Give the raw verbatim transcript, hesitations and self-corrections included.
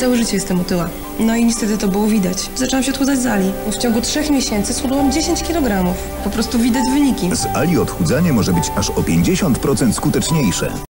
całe życie jestem otyła. No i niestety to było widać. Zaczęłam się odchudzać z Ali. W ciągu trzech miesięcy schudłam dziesięć kilogramów. Po prostu widać wyniki. Z Ali odchudzanie może być aż o pięćdziesiąt procent skuteczniejsze.